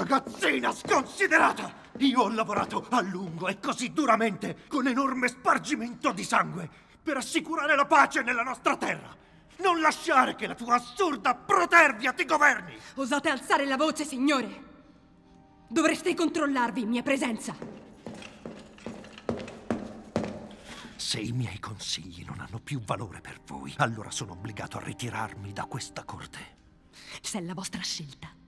Ragazzina sconsiderata! Io ho lavorato a lungo e così duramente, con enorme spargimento di sangue, per assicurare la pace nella nostra terra. Non lasciare che la tua assurda protervia ti governi! Osate alzare la voce, signore! Dovreste controllarvi in mia presenza. Se i miei consigli non hanno più valore per voi, allora sono obbligato a ritirarmi da questa corte. Se è la vostra scelta,